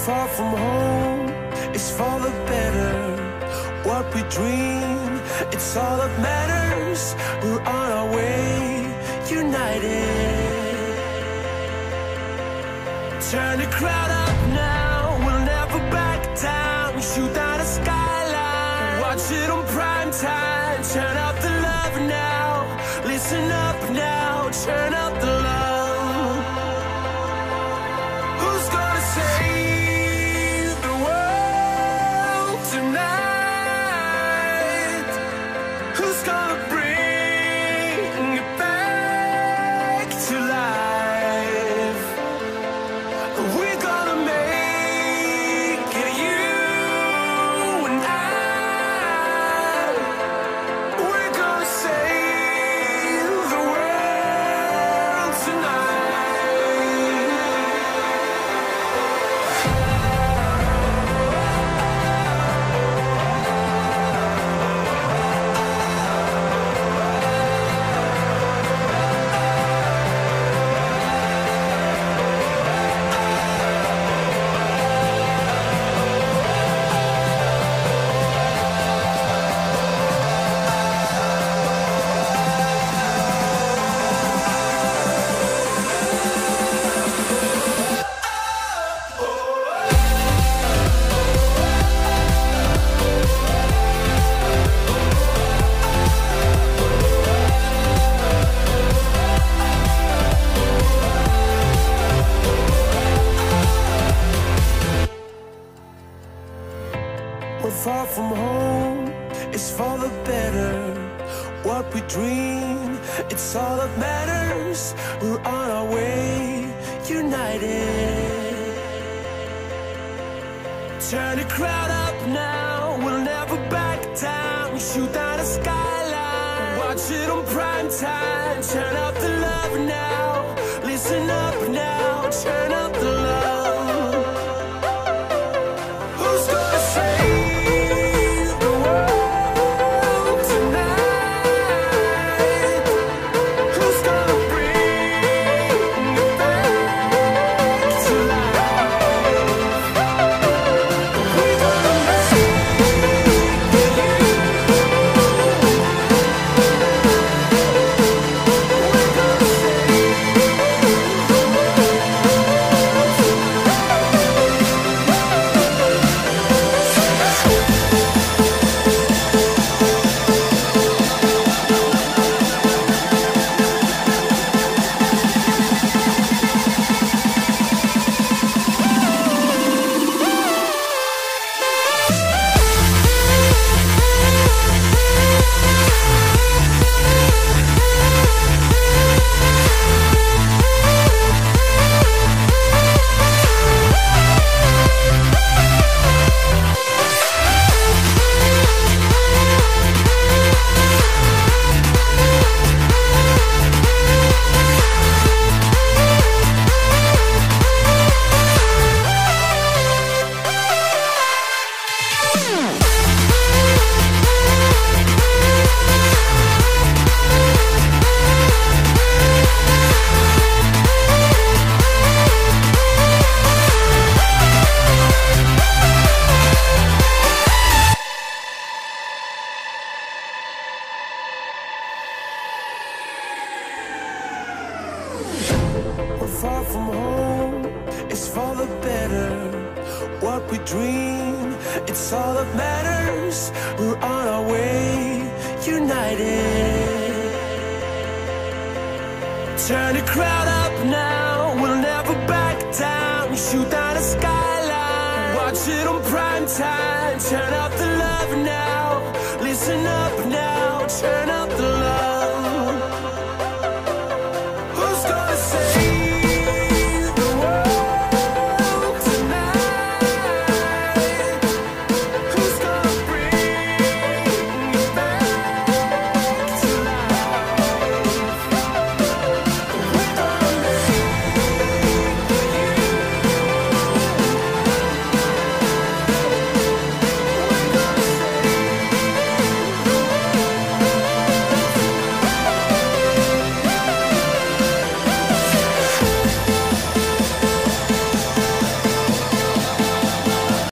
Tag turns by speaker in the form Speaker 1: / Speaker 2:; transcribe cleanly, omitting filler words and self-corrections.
Speaker 1: far from home, it's for the better. What we dream, it's all that matters. We're on our way, united. Turn the crowd up now, we'll never back down. Shoot down the skyline, watch it on prime time. Turn up the love now, listen up now. Turn up the love. Who's gonna save the world tonight? Who's gonna bring it back to life? We're gonna make it, you and I. We're gonna save the world tonight. We're far from home, it's for the better. What we dream, it's all that matters. We're on our way, united. Turn the crowd up now, we'll never back down. Shoot down the skyline, watch it on prime time. Turn up the love now, listen up now. Turn up the love. Who's gonna save the world tonight? Who's gonna bring it back to life? We're gonna make it, you. We're gonna save the We're far from home, it's for the better. What we dream, it's all that matters. We're on our way, united. Turn the crowd up now, we'll never back down. Shoot down the skyline, watch it on prime time. Turn up the love now, listen up.